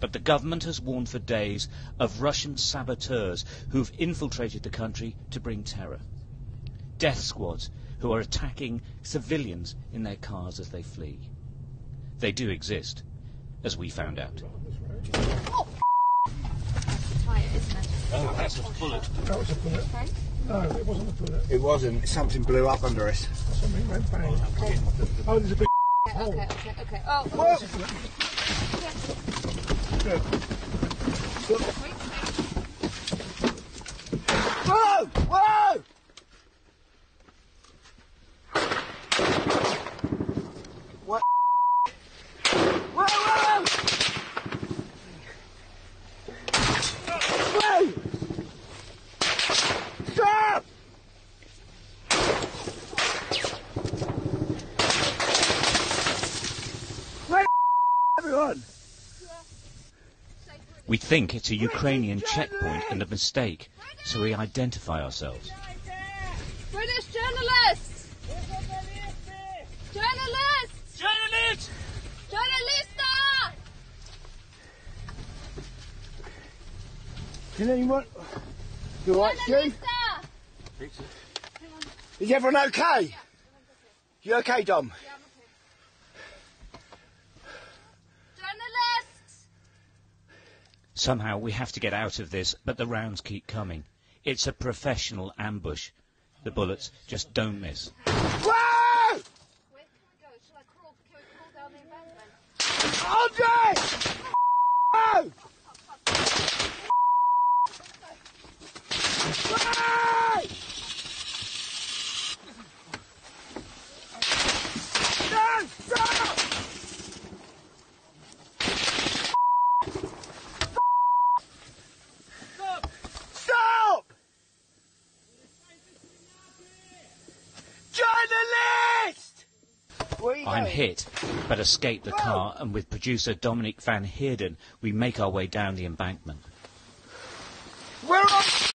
But the government has warned for days of Russian saboteurs who've infiltrated the country to bring terror. Death squads who are attacking civilians in their cars as they flee. They do exist, as we found out. Oh, tyre, isn't it? Oh, that's a bullet. That was a bullet. Okay. No, it wasn't a bullet. It wasn't. Something blew up under us. Something went bang. Oh, there's a big hole. Okay. Oh, What? Good. Whoa! Whoa! What? Whoa! Whoa! Whoa! Stop! Wait, everyone! We think it's a Ukrainian checkpoint and a mistake, so we identify ourselves. British journalists! Journalists! Journalists! Journalista! Can anyone... You alright, Stu? Journalista! Is everyone okay? You okay, Dom? Yeah, I'm okay. Journalists! Somehow we have to get out of this, but the rounds keep coming. It's a professional ambush. The bullets just don't miss. Whoa! Where can we go? Shall I crawl? Can we crawl down the embankment? Andre! Whoa! Whoa! No! Stop! Stop! Journalist! I'm hit, but escape the car, and with producer Dominic van Heerden, we make our way down the embankment. We're on